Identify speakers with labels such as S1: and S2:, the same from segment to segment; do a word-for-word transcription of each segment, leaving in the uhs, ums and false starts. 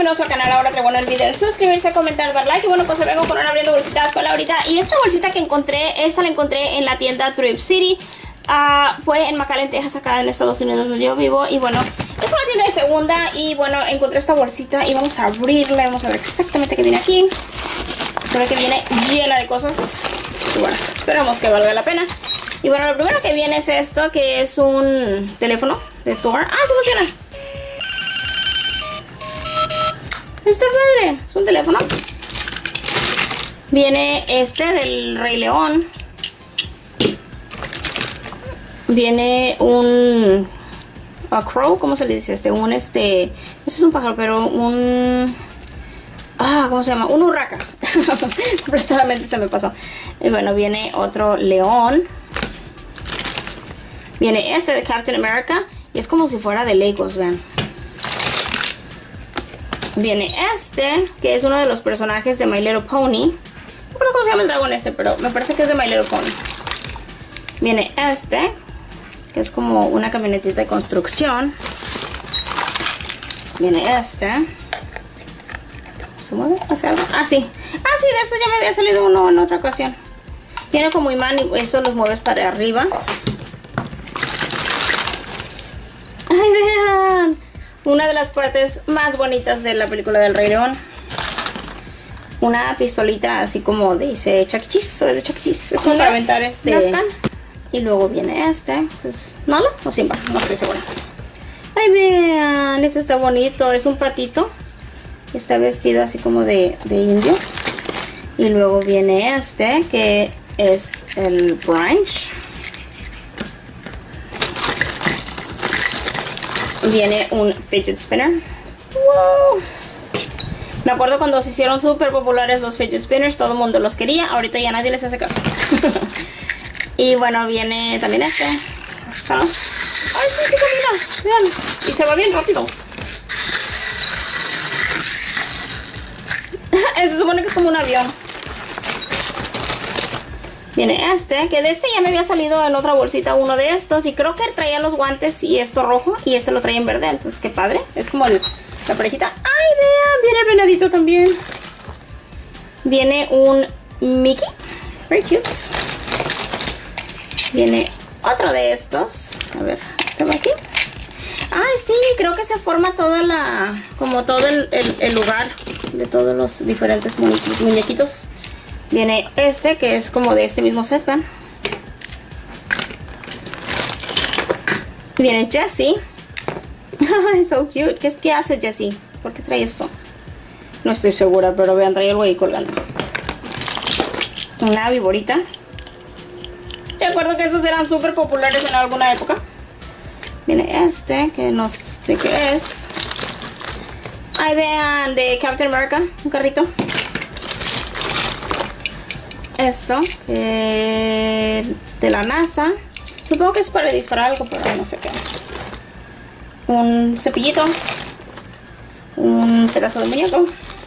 S1: bienvenidos al canal. Ahora traigo el video de suscribirse, comentar, dar like. Y bueno, pues se vengo con una abriendo bolsitas con Laurita. Y esta bolsita que encontré, esta la encontré en la tienda Thrift City. Uh, fue en McAllen, Texas, acá en Estados Unidos donde yo vivo. Y bueno, es una tienda de segunda. Y bueno, encontré esta bolsita y vamos a abrirla. Vamos a ver exactamente qué viene aquí. Se ve que viene llena de cosas. Y bueno, esperamos que valga la pena. Y bueno, lo primero que viene es esto, que es un teléfono de Thor. ¡Ah, sí funciona! Está padre, es un teléfono. Viene este del Rey León. Viene un a crow, ¿cómo se le dice? Este, un este, no sé si es un pájaro, pero un ah, ¿cómo se llama? Un urraca. Completamente se me pasó. Y bueno, viene otro león. Viene este de Captain America y es como si fuera de Legos, vean. Viene este, que es uno de los personajes de My Little Pony. No creo cómo se llama el dragón este, pero me parece que es de My Little Pony. Viene este, que es como una camionetita de construcción. Viene este. ¿Se mueve? ¿Hace algo? Ah, sí. Ah, sí, de eso ya me había salido uno en otra ocasión. Tiene como imán y esto los mueves para arriba. ¡Ay, vean! Una de las partes más bonitas de la película del Rey León. Una pistolita así como dice Chuck E. Cheese, o es de Chuck E. Cheese. Es como para aventar este. Y luego viene este. Pues, ¿malo o sin bala? No estoy segura. ¡Ay, vean! Este está bonito. Es un patito. Está vestido así como de, de indio. Y luego viene este, que es el branch. Viene un fidget spinner. ¡Wow! Me acuerdo cuando se hicieron súper populares los fidget spinners. Todo el mundo los quería. Ahorita ya nadie les hace caso. Y bueno, viene también este. ¿Sabes? ¡Ay, sí, sí camina! Vean. Y se va bien rápido. Se supone que es como un avión. Viene este, que de este ya me había salido en otra bolsita uno de estos. Y creo que traía los guantes y esto rojo. Y este lo traía en verde, entonces qué padre. Es como el, la parejita. ¡Ay, vean! Viene el venadito también. Viene un Mickey. Very cute. Viene otro de estos. A ver, este va aquí. ¡Ay, sí! Creo que se forma toda la... como todo el, el, el lugar de todos los diferentes muñequitos. Viene este, que es como de este mismo set, ¿ven? Viene Jessie. Ay, so cute. ¿Qué, ¿Qué hace Jessie? ¿Por qué trae esto? No estoy segura, pero vean, trae algo ahí colgando. Una viborita. Me acuerdo que estos eran súper populares en alguna época. Viene este, que no sé qué es. Ahí vean, de Captain America, un carrito. Esto, eh, de la NASA. Supongo que es para disparar algo, pero no sé qué. Un cepillito. Un pedazo de muñeco.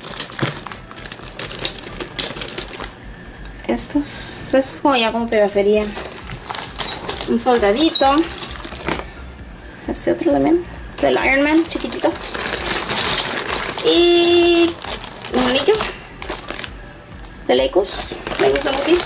S1: Estos, estos es como ya como pedacería. Un soldadito. Este otro también, del Iron Man, chiquitito. Y un anillo de Legos. Me gusta mucho.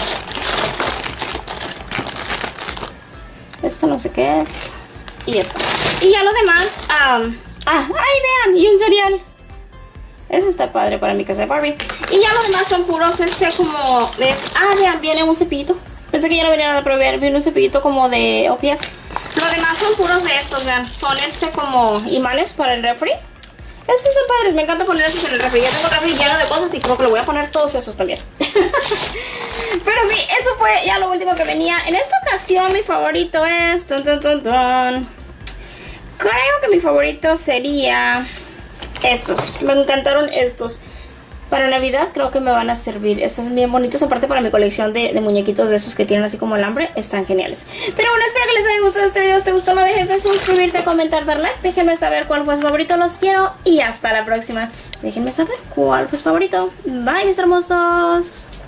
S1: Esto no sé qué es. Y esto. Y ya lo demás. Um, ah, ¡ay, vean! Y un cereal. Eso está padre para mi casa de Barbie. Y ya lo demás son puros, este como... ¿ves? Ah, vean, viene un cepillito. Pensé que ya no venía nada, pero vean, viene un cepillito como de O P S. Lo demás son puros de estos, vean. Son este como imanes para el refri. Estos son padres, me encanta poner estos en el refri. Ya tengo el refri lleno de cosas y creo que le voy a poner todos esos también. Pero sí, eso fue ya lo último que venía. En esta ocasión mi favorito es... Tun, tun, tun, tun. Creo que mi favorito sería estos. Me encantaron estos. Para Navidad creo que me van a servir. Están bien bonitos, aparte para mi colección de, de muñequitos de esos que tienen así como alambre. Están geniales. Pero bueno, espero que les haya gustado este video. Si te gustó, no dejes de suscribirte, comentar, dar like. Déjenme saber cuál fue su favorito. Los quiero y hasta la próxima. Déjenme saber cuál fue su favorito. Bye, mis hermosos.